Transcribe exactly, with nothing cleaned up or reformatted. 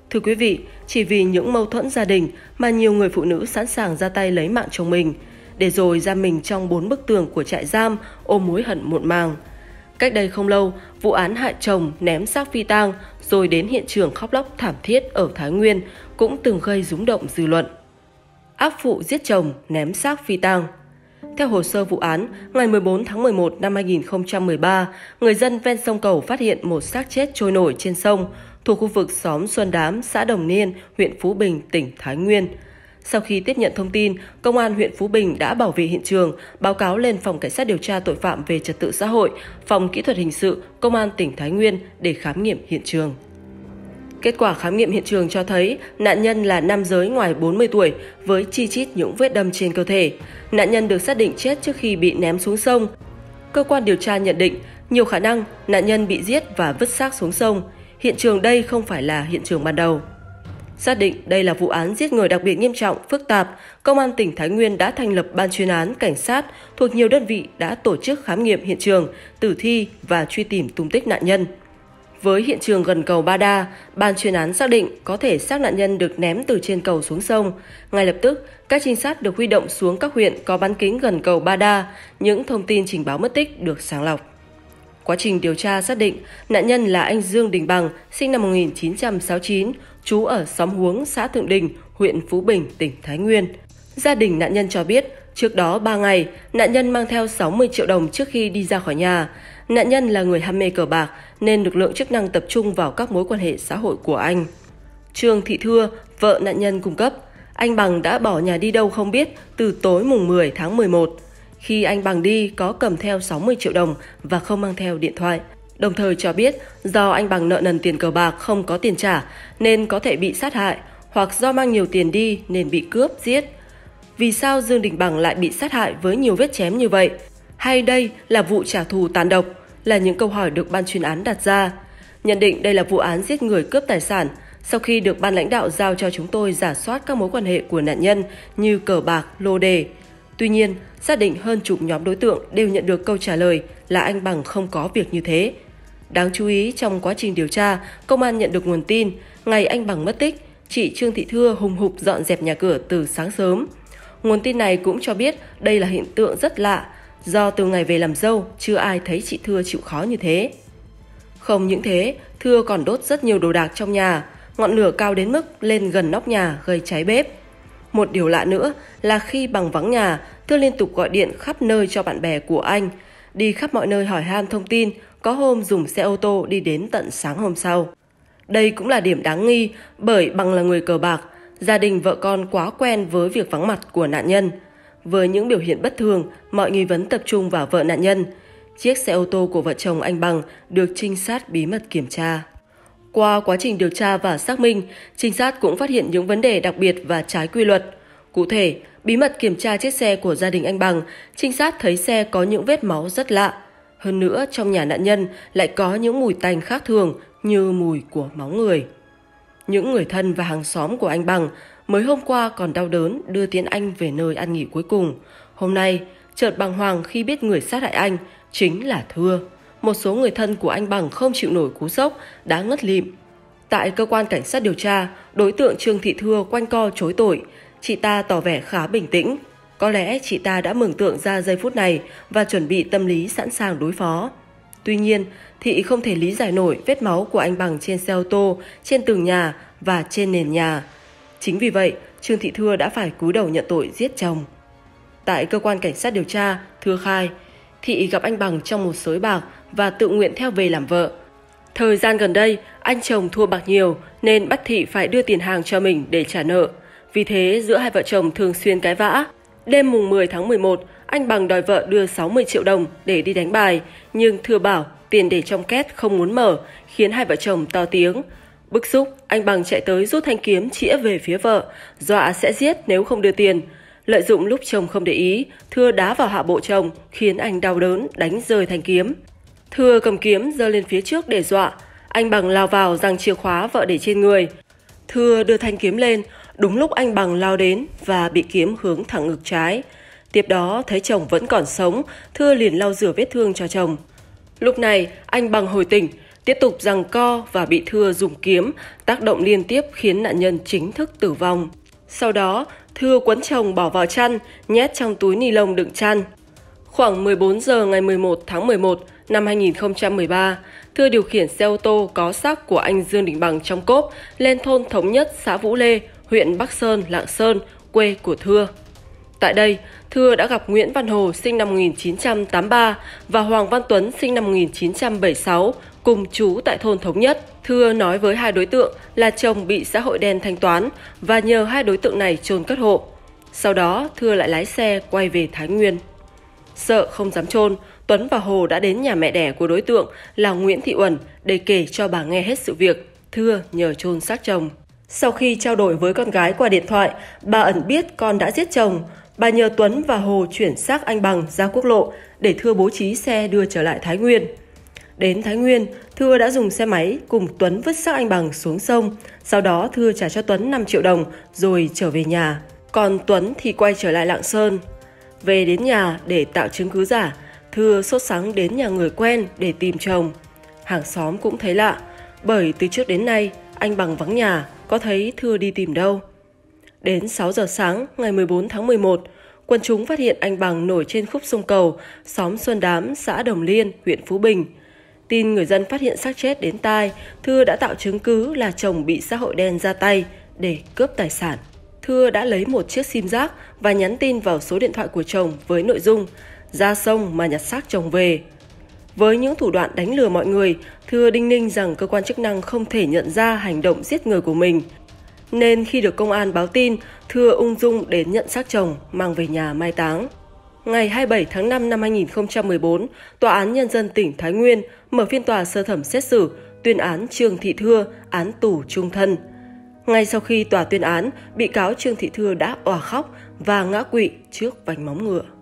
Thưa quý vị, chỉ vì những mâu thuẫn gia đình mà nhiều người phụ nữ sẵn sàng ra tay lấy mạng chồng mình, để rồi giam mình trong bốn bức tường của trại giam, ôm mối hận muộn màng. Cách đây không lâu, vụ án hại chồng ném xác phi tang rồi đến hiện trường khóc lóc thảm thiết ở Thái Nguyên cũng từng gây rúng động dư luận. Ác phụ giết chồng ném xác phi tang. Theo hồ sơ vụ án, ngày mười bốn tháng mười một năm hai nghìn không trăm mười ba, người dân ven sông Cầu phát hiện một xác chết trôi nổi trên sông thuộc khu vực xóm Xuân Đám, xã Đồng Niên, huyện Phú Bình, tỉnh Thái Nguyên. Sau khi tiếp nhận thông tin, Công an huyện Phú Bình đã bảo vệ hiện trường, báo cáo lên Phòng Cảnh sát điều tra tội phạm về trật tự xã hội, Phòng Kỹ thuật hình sự, Công an tỉnh Thái Nguyên để khám nghiệm hiện trường. Kết quả khám nghiệm hiện trường cho thấy nạn nhân là nam giới ngoài bốn mươi tuổi với chi chít những vết đâm trên cơ thể. Nạn nhân được xác định chết trước khi bị ném xuống sông. Cơ quan điều tra nhận định nhiều khả năng nạn nhân bị giết và vứt xác xuống sông. Hiện trường đây không phải là hiện trường ban đầu. Xác định đây là vụ án giết người đặc biệt nghiêm trọng, phức tạp, Công an tỉnh Thái Nguyên đã thành lập ban chuyên án cảnh sát thuộc nhiều đơn vị đã tổ chức khám nghiệm hiện trường, tử thi và truy tìm tung tích nạn nhân. Với hiện trường gần cầu Ba Đa, ban chuyên án xác định có thể xác nạn nhân được ném từ trên cầu xuống sông. Ngay lập tức, các trinh sát được huy động xuống các huyện có bán kính gần cầu Ba Đa, những thông tin trình báo mất tích được sàng lọc. Quá trình điều tra xác định nạn nhân là anh Dương Đình Bằng, sinh năm một nghìn chín trăm sáu mươi chín, trú ở xóm Huống, xã Thượng Đình, huyện Phú Bình, tỉnh Thái Nguyên. Gia đình nạn nhân cho biết, trước đó ba ngày, nạn nhân mang theo sáu mươi triệu đồng trước khi đi ra khỏi nhà. Nạn nhân là người ham mê cờ bạc nên lực lượng chức năng tập trung vào các mối quan hệ xã hội của anh. Trương Thị Thưa, vợ nạn nhân cung cấp, anh Bằng đã bỏ nhà đi đâu không biết từ tối mùng mười tháng mười một. Khi anh Bằng đi có cầm theo sáu mươi triệu đồng và không mang theo điện thoại. Đồng thời cho biết do anh Bằng nợ nần tiền cờ bạc không có tiền trả nên có thể bị sát hại, hoặc do mang nhiều tiền đi nên bị cướp, giết. Vì sao Dương Đình Bằng lại bị sát hại với nhiều vết chém như vậy? Hay đây là vụ trả thù tàn độc? Là những câu hỏi được ban chuyên án đặt ra. Nhận định đây là vụ án giết người cướp tài sản. Sau khi được ban lãnh đạo giao cho chúng tôi rà soát các mối quan hệ của nạn nhân như cờ bạc, lô đề. Tuy nhiên, xác định hơn chục nhóm đối tượng đều nhận được câu trả lời là anh Bằng không có việc như thế. Đáng chú ý, trong quá trình điều tra, công an nhận được nguồn tin ngày anh Bằng mất tích, chị Trương Thị Thưa hùng hục dọn dẹp nhà cửa từ sáng sớm. Nguồn tin này cũng cho biết đây là hiện tượng rất lạ, do từ ngày về làm dâu chưa ai thấy chị Thưa chịu khó như thế. Không những thế, Thưa còn đốt rất nhiều đồ đạc trong nhà, ngọn lửa cao đến mức lên gần nóc nhà gây cháy bếp. Một điều lạ nữa là khi Bằng vắng nhà, Thưa liên tục gọi điện khắp nơi cho bạn bè của anh, đi khắp mọi nơi hỏi han thông tin, có hôm dùng xe ô tô đi đến tận sáng hôm sau. Đây cũng là điểm đáng nghi bởi Bằng là người cờ bạc, gia đình vợ con quá quen với việc vắng mặt của nạn nhân. Với những biểu hiện bất thường, mọi nghi vấn tập trung vào vợ nạn nhân. Chiếc xe ô tô của vợ chồng anh Bằng được trinh sát bí mật kiểm tra. Qua quá trình điều tra và xác minh, trinh sát cũng phát hiện những vấn đề đặc biệt và trái quy luật. Cụ thể, bí mật kiểm tra chiếc xe của gia đình anh Bằng, trinh sát thấy xe có những vết máu rất lạ. Hơn nữa, trong nhà nạn nhân lại có những mùi tanh khác thường như mùi của máu người. Những người thân và hàng xóm của anh Bằng mới hôm qua còn đau đớn đưa Tiến Anh về nơi ăn nghỉ cuối cùng. Hôm nay, chợt bàng hoàng khi biết người sát hại anh chính là Thưa. Một số người thân của anh Bằng không chịu nổi cú sốc đã ngất lịm. Tại cơ quan cảnh sát điều tra, đối tượng Trương Thị Thưa quanh co chối tội. Chị ta tỏ vẻ khá bình tĩnh. Có lẽ chị ta đã mường tượng ra giây phút này và chuẩn bị tâm lý sẵn sàng đối phó. Tuy nhiên, Thị không thể lý giải nổi vết máu của anh Bằng trên xe ô tô, trên tường nhà và trên nền nhà. Chính vì vậy, Trương Thị Thưa đã phải cúi đầu nhận tội giết chồng. Tại cơ quan cảnh sát điều tra, Thưa khai, Thị gặp anh Bằng trong một sới bạc và tự nguyện theo về làm vợ. Thời gian gần đây, anh chồng thua bạc nhiều nên bắt Thị phải đưa tiền hàng cho mình để trả nợ. Vì thế, giữa hai vợ chồng thường xuyên cãi vã. Đêm mùng mười tháng mười một, anh Bằng đòi vợ đưa sáu mươi triệu đồng để đi đánh bài, nhưng Thưa bảo tiền để trong két không muốn mở, khiến hai vợ chồng to tiếng. Bức xúc, anh Bằng chạy tới rút thanh kiếm chĩa về phía vợ, dọa sẽ giết nếu không đưa tiền. Lợi dụng lúc chồng không để ý, Thưa đá vào hạ bộ chồng, khiến anh đau đớn, đánh rơi thanh kiếm. Thưa cầm kiếm giơ lên phía trước để dọa, anh Bằng lao vào giằng chìa khóa vợ để trên người. Thưa đưa thanh kiếm lên, đúng lúc anh Bằng lao đến và bị kiếm hướng thẳng ngực trái. Tiếp đó thấy chồng vẫn còn sống, Thưa liền lau rửa vết thương cho chồng. Lúc này anh Bằng hồi tỉnh, tiếp tục giằng co và bị Thưa dùng kiếm tác động liên tiếp khiến nạn nhân chính thức tử vong. Sau đó, Thưa quấn chồng bỏ vào chăn, nhét trong túi ni lông đựng chăn. Khoảng mười bốn giờ ngày mười một tháng mười một năm hai nghìn không trăm mười ba, Thưa điều khiển xe ô tô có xác của anh Dương Đình Bằng trong cốp lên thôn Thống Nhất, xã Vũ Lê, huyện Bắc Sơn, Lạng Sơn, quê của Thưa. Tại đây, Thưa đã gặp Nguyễn Văn Hồ sinh năm một nghìn chín trăm tám mươi ba và Hoàng Văn Tuấn sinh năm một nghìn chín trăm bảy mươi sáu cùng trú tại thôn Thống Nhất. Thưa nói với hai đối tượng là chồng bị xã hội đen thanh toán và nhờ hai đối tượng này chôn cất hộ. Sau đó, Thưa lại lái xe quay về Thái Nguyên. Sợ không dám chôn, Tuấn và Hồ đã đến nhà mẹ đẻ của đối tượng là Nguyễn Thị Uẩn để kể cho bà nghe hết sự việc. Thưa nhờ chôn xác chồng. Sau khi trao đổi với con gái qua điện thoại, bà Ẩn biết con đã giết chồng. Bà nhờ Tuấn và Hồ chuyển xác anh Bằng ra quốc lộ để Thưa bố trí xe đưa trở lại Thái Nguyên. Đến Thái Nguyên, Thưa đã dùng xe máy cùng Tuấn vứt xác anh Bằng xuống sông. Sau đó Thưa trả cho Tuấn năm triệu đồng rồi trở về nhà. Còn Tuấn thì quay trở lại Lạng Sơn. Về đến nhà để tạo chứng cứ giả, Thưa sốt sắng đến nhà người quen để tìm chồng. Hàng xóm cũng thấy lạ, bởi từ trước đến nay anh Bằng vắng nhà, có thấy Thưa đi tìm đâu. Đến sáu giờ sáng ngày mười bốn tháng mười một, quần chúng phát hiện anh Bằng nổi trên khúc sông Cầu, xóm Xuân Đám, xã Đồng Liên, huyện Phú Bình. Tin người dân phát hiện xác chết đến tai, Thưa đã tạo chứng cứ là chồng bị xã hội đen ra tay để cướp tài sản. Thưa đã lấy một chiếc sim rác và nhắn tin vào số điện thoại của chồng với nội dung ra sông mà nhặt xác chồng về. Với những thủ đoạn đánh lừa mọi người, Thưa đinh ninh rằng cơ quan chức năng không thể nhận ra hành động giết người của mình. Nên khi được công an báo tin, Thưa ung dung đến nhận xác chồng mang về nhà mai táng. Ngày hai mươi bảy tháng năm năm hai nghìn không trăm mười bốn, Tòa án Nhân dân tỉnh Thái Nguyên mở phiên tòa sơ thẩm xét xử, tuyên án Trương Thị Thưa án tù chung thân. Ngay sau khi tòa tuyên án, bị cáo Trương Thị Thưa đã òa khóc và ngã quỵ trước vành móng ngựa.